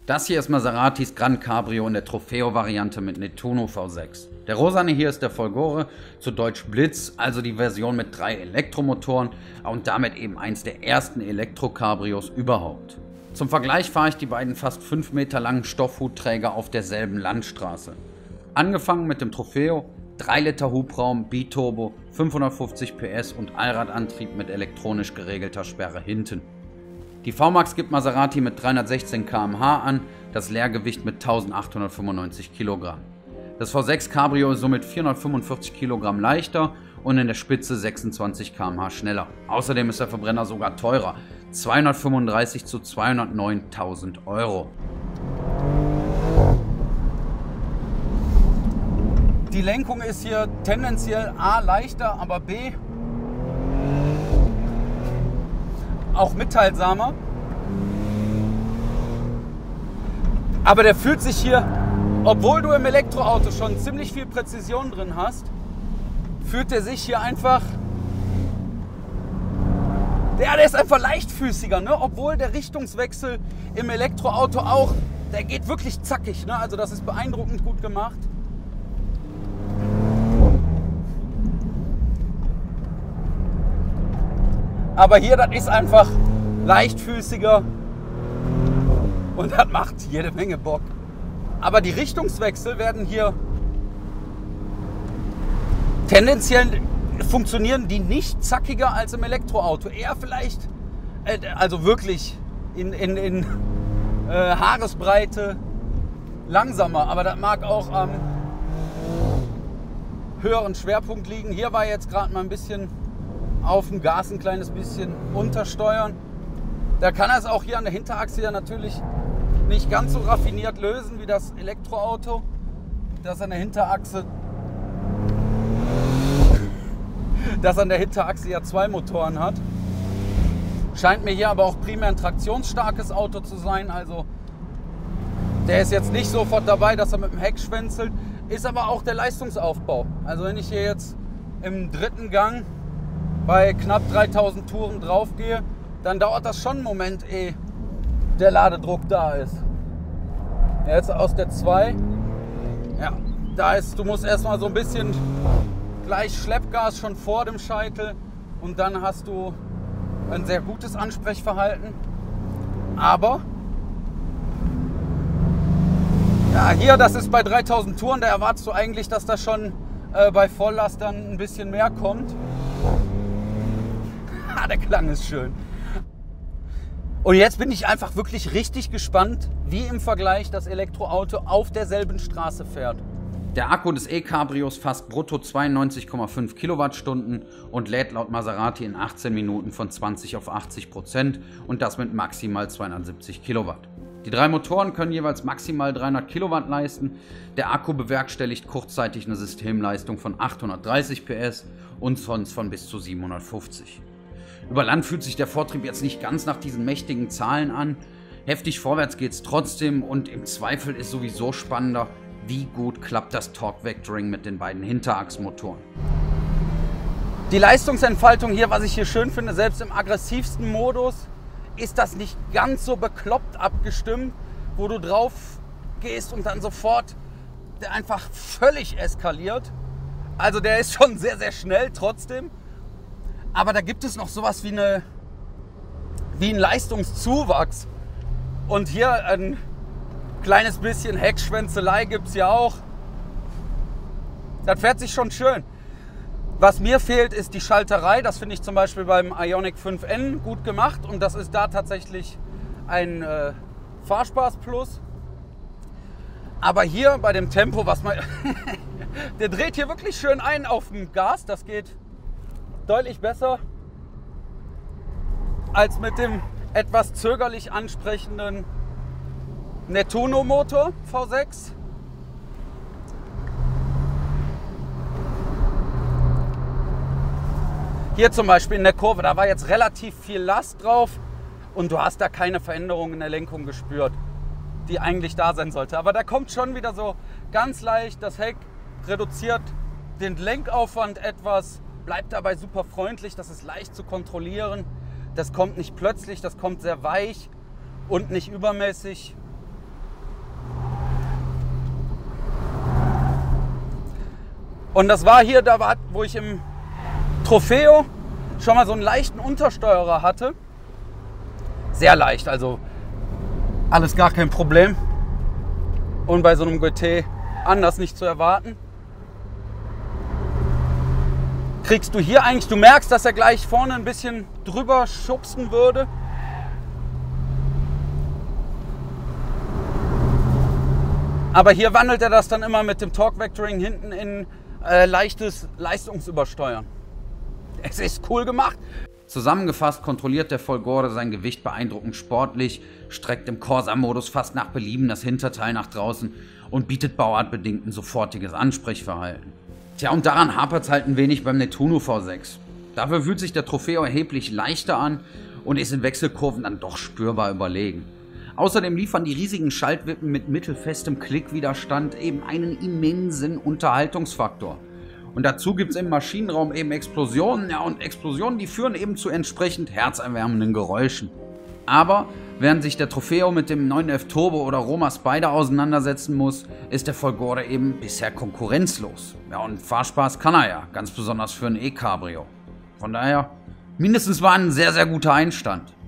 Das hier ist Maseratis Gran Cabrio in der Trofeo-Variante mit Nettuno V6. Der rosane hier ist der Folgore, zu Deutsch Blitz, also die Version mit 3 Elektromotoren und damit eben eins der ersten Elektro-Cabrios überhaupt. Zum Vergleich fahre ich die beiden fast 5 Meter langen Stoffhutträger auf derselben Landstraße. Angefangen mit dem Trofeo, 3 Liter Hubraum, Biturbo, 550 PS und Allradantrieb mit elektronisch geregelter Sperre hinten. Die VMAX gibt Maserati mit 316 km/h an, das Leergewicht mit 1895 Kilogramm. Das V6 Cabrio ist somit 445 Kilogramm leichter und in der Spitze 26 km/h schneller. Außerdem ist der Verbrenner sogar teurer, 235 zu 209.000 Euro. Die Lenkung ist hier tendenziell A leichter, aber B auch mitteilsamer. Aber der fühlt sich hier, obwohl du im Elektroauto schon ziemlich viel Präzision drin hast, fühlt er sich hier einfach, der ist einfach leichtfüßiger, ne? Obwohl der Richtungswechsel im Elektroauto auch, der geht wirklich zackig, ne? Also das ist beeindruckend gut gemacht. Aber hier, das ist einfach leichtfüßiger und das macht jede Menge Bock. Aber die Richtungswechsel werden hier tendenziell funktionieren die nicht zackiger als im Elektroauto. Eher vielleicht, also wirklich in Haaresbreite langsamer. Aber das mag auch am höheren Schwerpunkt liegen. Hier war jetzt gerade mal ein bisschen auf dem Gas ein kleines bisschen untersteuern. Da kann er es auch hier an der Hinterachse ja natürlich nicht ganz so raffiniert lösen wie das Elektroauto, das an der Hinterachse ja 2 Motoren hat. Scheint mir hier aber auch primär ein traktionsstarkes Auto zu sein, also der ist jetzt nicht sofort dabei, dass er mit dem Heck schwänzelt, ist aber auch der Leistungsaufbau. Also wenn ich hier jetzt im 3. Gang bei knapp 3000 Touren drauf gehe, dann dauert das schon einen Moment, ehe der Ladedruck da ist. Jetzt aus der 2, ja, da ist, du musst erstmal so ein bisschen gleich Schleppgas schon vor dem Scheitel und dann hast du ein sehr gutes Ansprechverhalten. Aber ja, hier, das ist bei 3000 Touren, da erwartest du eigentlich, dass das schon bei Volllast dann ein bisschen mehr kommt. Der Klang ist schön. Und jetzt bin ich einfach wirklich richtig gespannt, wie im Vergleich das Elektroauto auf derselben Straße fährt. Der Akku des E-Cabrios fasst brutto 92,5 Kilowattstunden und lädt laut Maserati in 18 Minuten von 20 auf 80% und das mit maximal 270 Kilowatt. Die 3 Motoren können jeweils maximal 300 Kilowatt leisten. Der Akku bewerkstelligt kurzzeitig eine Systemleistung von 830 PS und sonst von bis zu 750. Über Land fühlt sich der Vortrieb jetzt nicht ganz nach diesen mächtigen Zahlen an. Heftig vorwärts geht's trotzdem und im Zweifel ist sowieso spannender, wie gut klappt das Torque Vectoring mit den beiden Hinterachsmotoren. Die Leistungsentfaltung hier, was ich hier schön finde, selbst im aggressivsten Modus, ist das nicht ganz so bekloppt abgestimmt, wo du drauf gehst und dann sofort der einfach völlig eskaliert. Also der ist schon sehr, sehr schnell trotzdem. Aber da gibt es noch sowas wie ein Leistungszuwachs. Und hier ein kleines bisschen Heckschwänzelei gibt es ja auch. Das fährt sich schon schön. Was mir fehlt, ist die Schalterei. Das finde ich zum Beispiel beim Ioniq 5N gut gemacht. Und das ist da tatsächlich ein Fahrspaß Plus. Aber hier bei dem Tempo, was man der dreht hier wirklich schön ein auf dem Gas. Das geht deutlich besser als mit dem etwas zögerlich ansprechenden Nettuno Motor V6. Hier zum Beispiel in der Kurve, da war jetzt relativ viel Last drauf und du hast da keine Veränderung in der Lenkung gespürt, die eigentlich da sein sollte. Aber da kommt schon wieder so ganz leicht, das Heck reduziert den Lenkaufwand etwas, bleibt dabei super freundlich, das ist leicht zu kontrollieren. Das kommt nicht plötzlich, das kommt sehr weich und nicht übermäßig. Und das war hier, wo ich im Trofeo schon mal so einen leichten Untersteuerer hatte. Sehr leicht, also alles gar kein Problem. Und bei so einem GT anders nicht zu erwarten. Kriegst du hier eigentlich, du merkst, dass er gleich vorne ein bisschen drüber schubsen würde. Aber hier wandelt er das dann immer mit dem Torque Vectoring hinten in leichtes Leistungsübersteuern. Es ist cool gemacht. Zusammengefasst kontrolliert der Folgore sein Gewicht beeindruckend sportlich, streckt im Corsa-Modus fast nach Belieben das Hinterteil nach draußen und bietet bauartbedingt ein sofortiges Ansprechverhalten. Tja, und daran hapert es halt ein wenig beim Nettuno V6. Dafür fühlt sich der Trofeo erheblich leichter an und ist in Wechselkurven dann doch spürbar überlegen. Außerdem liefern die riesigen Schaltwippen mit mittelfestem Klickwiderstand eben einen immensen Unterhaltungsfaktor. Und dazu gibt es im Maschinenraum eben Explosionen, ja, und Explosionen, die führen eben zu entsprechend herzerwärmenden Geräuschen. Aber während sich der Trofeo mit dem 911 Turbo oder Roma Spider auseinandersetzen muss, ist der Folgore eben bisher konkurrenzlos. Ja, und Fahrspaß kann er ja, ganz besonders für ein E-Cabrio. Von daher, mindestens war ein sehr, sehr guter Einstand.